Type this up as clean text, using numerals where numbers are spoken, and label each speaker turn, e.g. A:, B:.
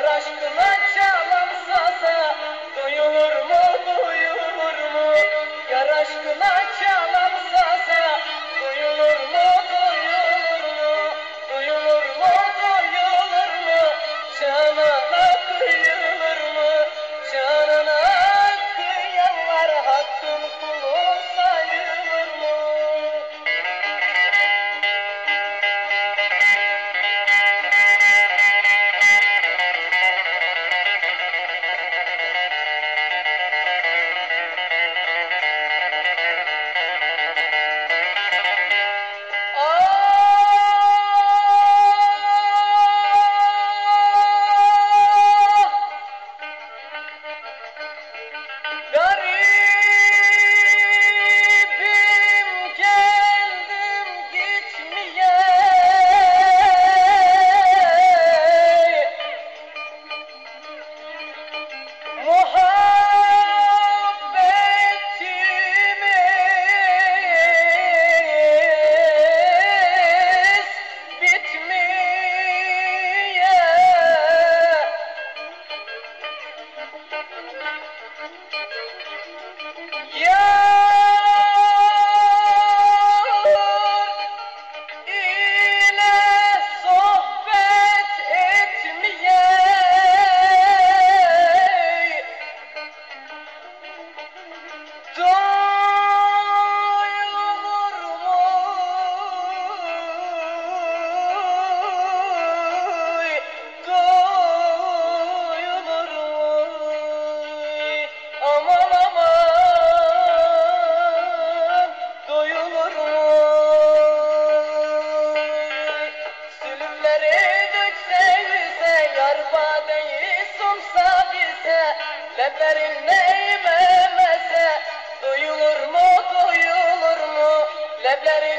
A: Yar aşkına çalan saza duyulur mu, duyulur mu? Yar aşkına çalan saza duyulur mu, duyulur mu? Duyulur mu, duyulur mu? Canana kıyılır mı? Canana kıyanlar hakkın kulu sayılır mı? Garibim geldim gitmeye, muhabbetimiz bitmeye. Yar ile sohbet etmeye doyulur mu? Doyulur mu? Aman aman doyulur mu? Sülümleri dökse yüze, yar badeyi sunsa bize, leblerin neylemese doyulur mu, doyulur mu? Leblerin